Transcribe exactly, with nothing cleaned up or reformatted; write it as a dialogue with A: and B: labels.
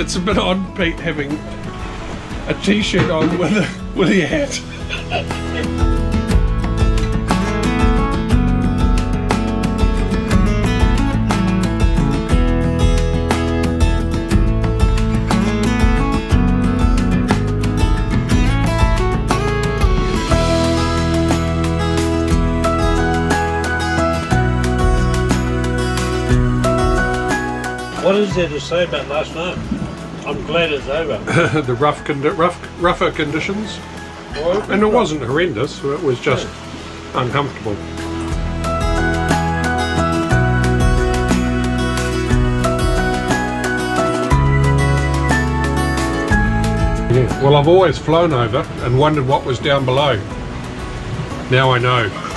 A: it's a bit odd, Pete, having a t-shirt on with a, with a hat.
B: What is there to say about last night? I'm glad it's over.
A: The rough, condi rough, rougher conditions, and it wasn't horrendous. It was just yeah. uncomfortable. Yeah. Well, I've always flown over and wondered what was down below. Now I know.